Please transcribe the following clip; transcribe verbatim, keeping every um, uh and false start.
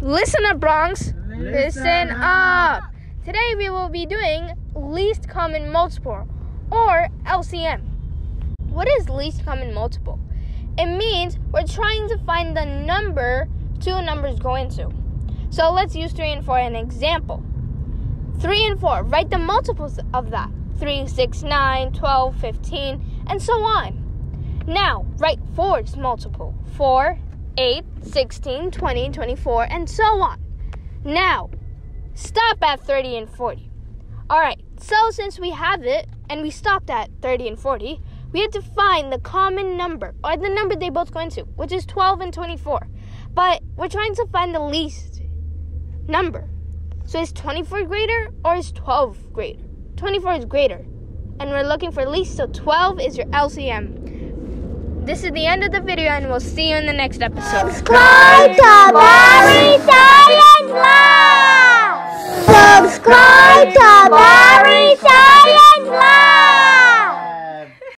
Listen up, Bronx. Listen, Listen up. up. Today we will be doing least common multiple, or L C M. What is least common multiple? It means we're trying to find the number two numbers go into. So let's use three and four as an example. three and four, write the multiples of that. three, six, nine, twelve, fifteen, and so on. Now, write four's multiple. four, eight, sixteen, twenty, twenty-four, and so on. Now, stop at thirty and forty. Alright, so since we have it, and we stopped at thirty and forty, we have to find the common number, or the number they both go into, which is twelve and twenty-four. But we're trying to find the least number. So is twenty-four greater, or is twelve greater? twenty-four is greater, and we're looking for least, so twelve is your L C M. This is the end of the video, and we'll see you in the next episode. Subscribe to Barry Silent Love! Subscribe to Barry